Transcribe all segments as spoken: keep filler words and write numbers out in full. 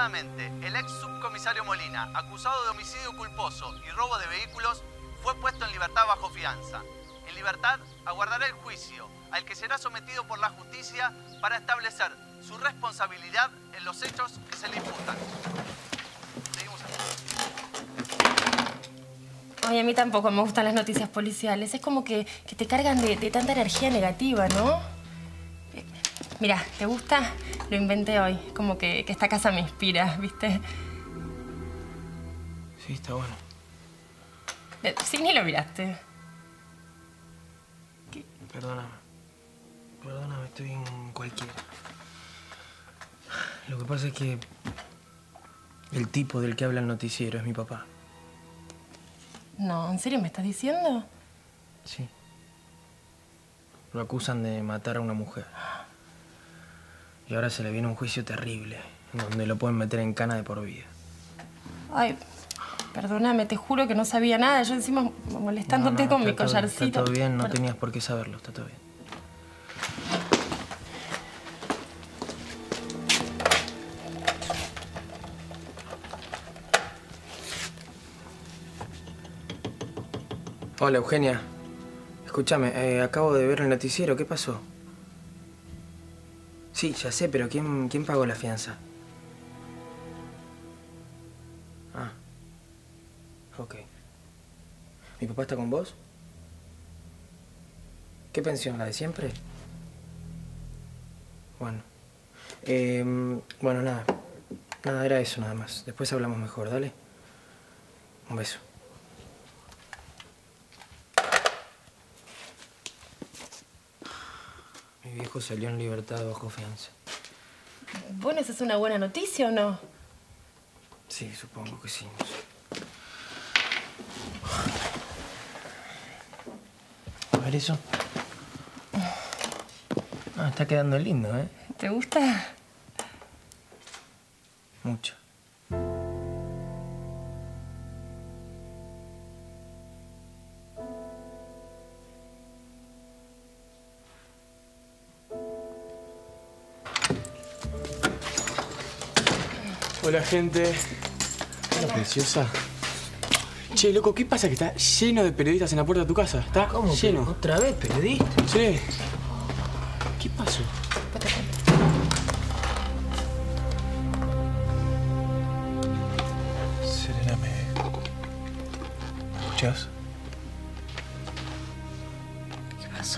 Desafortunadamente, el ex subcomisario Molina, acusado de homicidio culposo y robo de vehículos, fue puesto en libertad bajo fianza. En libertad aguardará el juicio, al que será sometido por la justicia para establecer su responsabilidad en los hechos que se le imputan. Seguimos aquí. Ay, a mí tampoco me gustan las noticias policiales. Es como que, que te cargan de, de tanta energía negativa, ¿no? Eh, mira, ¿te gusta? Lo inventé hoy. Como que, que esta casa me inspira, ¿viste? Sí, está bueno. Eh, sí, ni lo miraste. ¿Qué? Perdóname. Perdóname, estoy en cualquiera. Lo que pasa es que el tipo del que habla el noticiero es mi papá. No, ¿en serio me estás diciendo? Sí. Lo acusan de matar a una mujer. Y ahora se le viene un juicio terrible, en donde lo pueden meter en cana de por vida. Ay, perdóname, te juro que no sabía nada. Yo encima molestándote No, no, con mi está todo- collarcito. Está todo bien, no Perdón. tenías por qué saberlo, está todo bien. Hola, Eugenia. Escúchame, eh, acabo de ver el noticiero. ¿Qué pasó? Sí, ya sé, pero ¿quién, quién pagó la fianza? Ah. Ok. ¿Mi papá está con vos? ¿Qué pensión? ¿La de siempre? Bueno. Eh, bueno, nada. Nada, era eso nada más. Después hablamos mejor, dale. Un beso. Mi viejo salió en libertad bajo fianza. Bueno, ¿esa es una buena noticia o no? Sí, supongo que sí. No sé. A ver eso. Ah, está quedando lindo, ¿eh? ¿Te gusta? Mucho. Hola, gente. Hola, preciosa. Che, loco, ¿qué pasa que está lleno de periodistas en la puerta de tu casa? ¿Está ¿Cómo? lleno? que ¿Otra vez, periodista? Sí. ¿Qué pasó? Serena, ¿me... ¿me escuchás? ¿Qué pasó?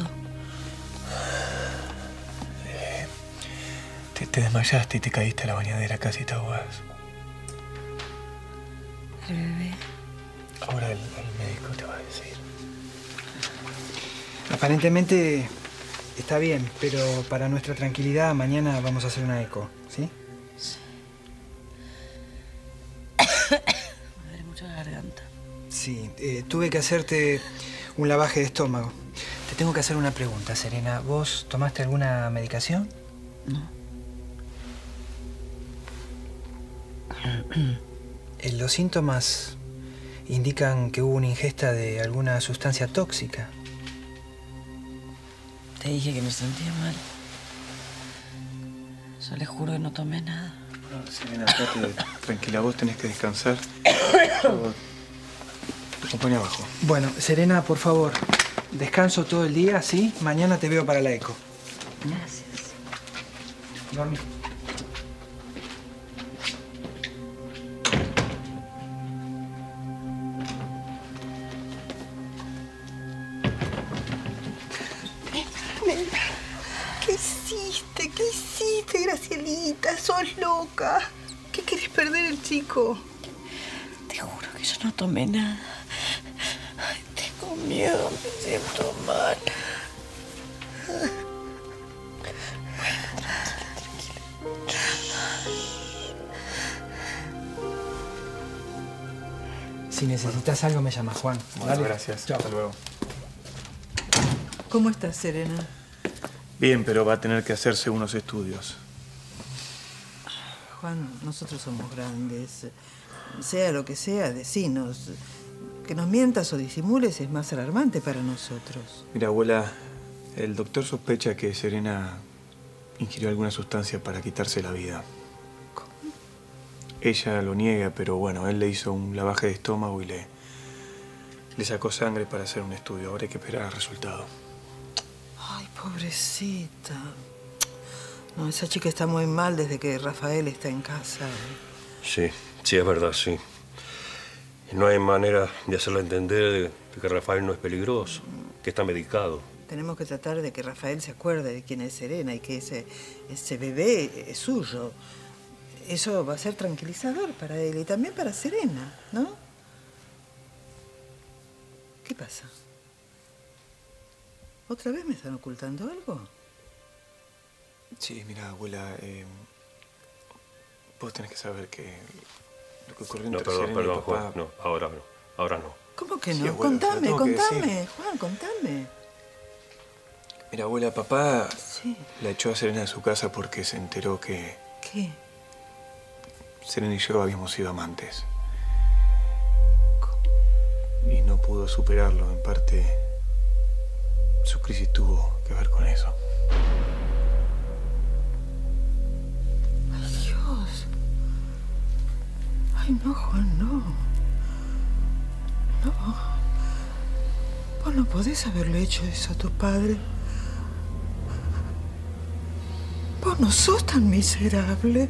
Eh, te, te desmayaste y te caíste a la bañadera, casi te ahogás. ¿El bebé? Ahora el, el médico te va a decir. Aparentemente está bien, pero para nuestra tranquilidad mañana vamos a hacer una eco, ¿sí? Sí. Me duele mucho la garganta. Sí, eh, tuve que hacerte un lavaje de estómago. Te tengo que hacer una pregunta, Serena. ¿Vos tomaste alguna medicación? No. Eh, Los síntomas indican que hubo una ingesta de alguna sustancia tóxica. Te dije que me sentía mal. Yo les juro que no tomé nada. No, Serena, quédate tranquila, vos tenés que descansar. Yo te acompaño abajo. Bueno, Serena, por favor, descanso todo el día, ¿sí? Mañana te veo para la eco. Gracias. Dormí. ¿Qué hiciste? ¿Qué hiciste, Gracielita? Sos loca. ¿Qué querés perder el chico? Te juro que yo no tomé nada. Ay, tengo miedo, me siento mal. Si necesitas algo, me llamas, Juan. Bueno, ¿Vale? gracias. Chao. Hasta luego. ¿Cómo estás, Serena? Bien, pero va a tener que hacerse unos estudios. Juan, nosotros somos grandes. Sea lo que sea, decinos. Que nos mientas o disimules es más alarmante para nosotros. Mira, abuela, el doctor sospecha que Serena ingirió alguna sustancia para quitarse la vida. Ella lo niega, pero bueno, él le hizo un lavaje de estómago y le, le sacó sangre para hacer un estudio. Ahora hay que esperar el resultado. Ay, pobrecita. No, esa chica está muy mal desde que Rafael está en casa. Sí, sí, es verdad, sí. Y no hay manera de hacerle entender de que Rafael no es peligroso, que está medicado. Tenemos que tratar de que Rafael se acuerde de quién es Serena y que ese, ese bebé es suyo. Eso va a ser tranquilizador para él y también para Serena, ¿no? ¿Qué pasa? ¿Otra vez me están ocultando algo? Sí, mira, abuela, eh, vos tenés que saber que lo que ocurrió No, entre perdón, Serena y perdón, papá... Juan, no, ahora no, ahora no. ¿Cómo que Sí, no? abuela, te lo contame, tengo que contame, decir. Juan, contame. Mira, abuela, papá Sí. la echó a Serena de su casa porque se enteró que ¿Qué? Serena y yo habíamos sido amantes. Y no pudo superarlo. En parte, su crisis tuvo que ver con eso. Ay, Dios. Ay, no, Juan, no. No. Vos no podés haberle hecho eso a tu padre. Vos no sos tan miserable.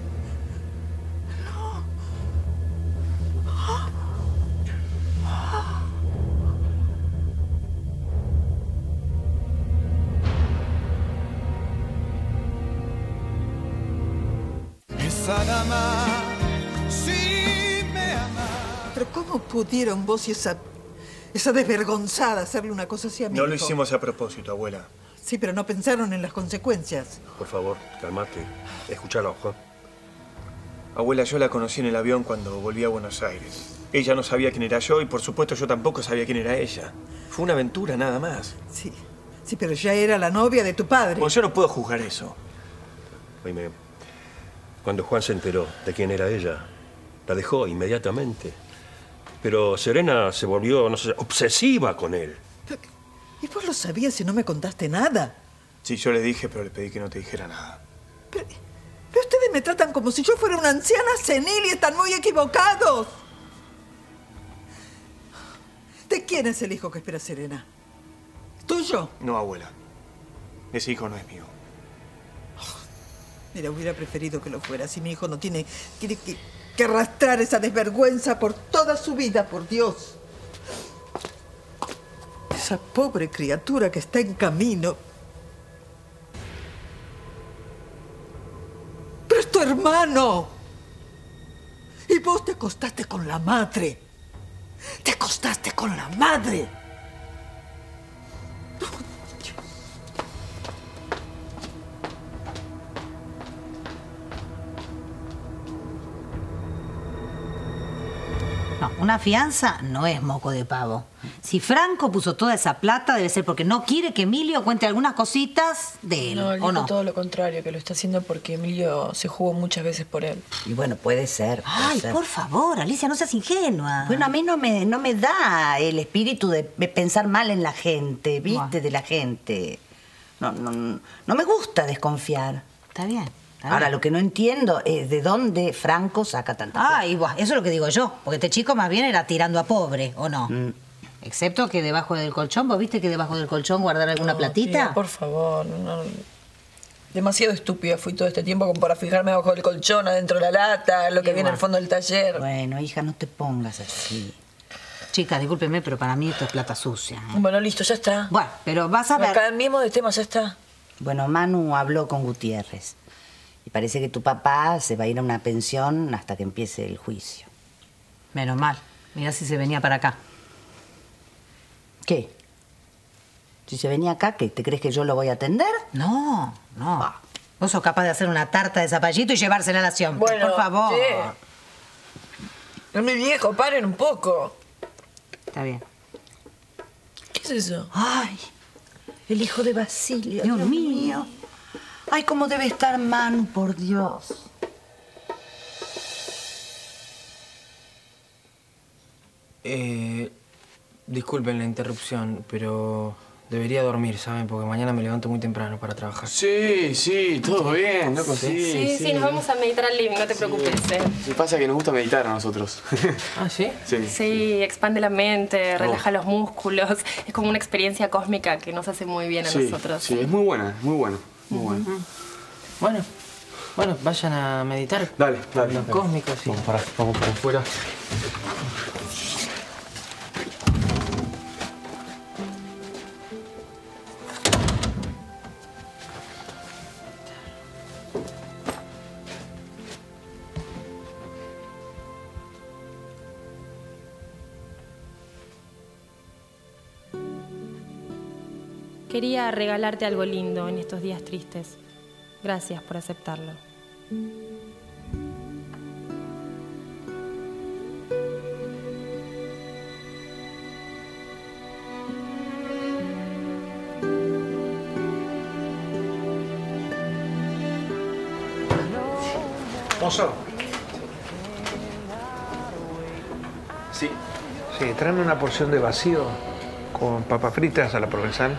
Esa dama sí me ama. Pero ¿cómo pudieron vos y esa, esa desvergonzada hacerle una cosa así a mi No lo hijo? hicimos a propósito, abuela. Sí, pero no pensaron en las consecuencias. Por favor, calmate. Escúchalo, Juan. Abuela, yo la conocí en el avión cuando volví a Buenos Aires. Ella no sabía quién era yo y, por supuesto, yo tampoco sabía quién era ella. Fue una aventura, nada más. Sí, sí, pero ya era la novia de tu padre. Pues yo no puedo juzgar eso. Oíme, cuando Juan se enteró de quién era ella, la dejó inmediatamente. Pero Serena se volvió, no sé, obsesiva con él. ¿Y vos lo sabías y no me contaste nada? Sí, yo le dije, pero le pedí que no te dijera nada. Pero, pero ustedes me tratan como si yo fuera una anciana senil y están muy equivocados. ¿De quién es el hijo que espera Serena? ¿Tuyo? No, abuela. Ese hijo no es mío. Mira, hubiera preferido que lo fuera. Si mi hijo no tiene, tiene que, que arrastrar esa desvergüenza por toda su vida, por Dios. Esa pobre criatura que está en camino. Pero es tu hermano. Y vos te acostaste con la madre. Te acostaste con la madre. No, una fianza no es moco de pavo. Si Franco puso toda esa plata, debe ser porque no quiere que Emilio cuente algunas cositas de él, No, él ¿o dijo no? todo lo contrario, que lo está haciendo porque Emilio se jugó muchas veces por él. Y bueno, puede ser. puede Ay, ser. por favor, Alicia, no seas ingenua. Bueno, a mí no me, no me da el espíritu de de pensar mal en la gente, ¿viste? Bueno. De la gente. No, no, no me gusta desconfiar. Está bien. está Ahora, bien. lo que no entiendo es de dónde Franco saca tanta plata. Ay, buah, eso es lo que digo yo. Porque este chico más bien era tirando a pobre, ¿o no? Mm. Excepto que debajo del colchón, ¿vos viste que debajo del colchón guardar alguna No, platita? tía, por favor, no. Demasiado estúpida fui todo este tiempo como para fijarme abajo del colchón, adentro de la lata, lo que viene Igual. al fondo del taller. Bueno, hija, no te pongas así. Chicas, discúlpeme, pero para mí esto es plata sucia. ¿eh? Bueno, listo, ya está. Bueno, pero vas a Me ver. cambiemos de tema, ya está. Bueno, Manu habló con Gutiérrez. Y parece que tu papá se va a ir a una pensión hasta que empiece el juicio. Menos mal. Mirá si se venía para acá. ¿Qué? Si se venía acá, ¿qué? ¿Te crees que yo lo voy a atender? No, no. Vos sos capaz de hacer una tarta de zapallito y llevársela a la Siempre. Bueno, por favor. sí. Es mi viejo, paren un poco. Está bien. ¿Qué es eso? Ay, el hijo de Basilio. Dios mío. Ay, cómo debe estar Manu, por Dios. Eh, disculpen la interrupción, pero Debería dormir, ¿saben? Porque mañana me levanto muy temprano para trabajar. Sí, sí, todo bien, loco, sí. Sí, sí, sí, sí nos vamos a meditar al living, no te preocupes. ¿eh? Sí, pasa que nos gusta meditar a nosotros. ¿Ah, sí? Sí. Sí, expande la mente, relaja los músculos. Es como una experiencia cósmica que nos hace muy bien a Sí, nosotros. sí, es muy buena, muy bueno, muy bueno. Bueno, bueno, vayan a meditar. Dale, dale. Los dale. cósmicos, sí. Vamos para, vamos para afuera. Quería regalarte algo lindo en estos días tristes. Gracias por aceptarlo. Mozo. Sí. Sí, tráeme una porción de vacío con papas fritas a la provenzal.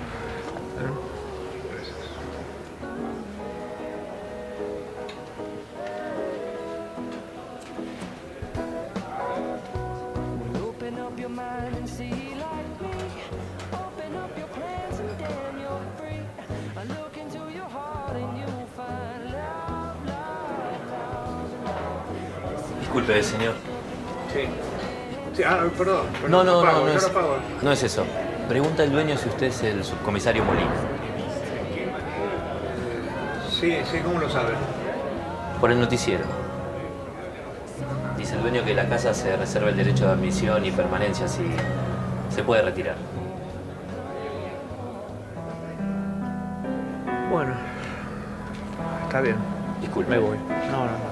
Disculpe, señor. Sí. Sí, ah, perdón. perdón No, no, lo pago, no, no yo es, lo pago. no es eso. Pregunta el dueño si usted es el subcomisario Molina. Sí, sí, ¿cómo lo saben? Por el noticiero. Dice el dueño que la casa se reserva el derecho de admisión y permanencia si se puede retirar. Bueno, está bien. Disculpe. Me voy. No, no, no.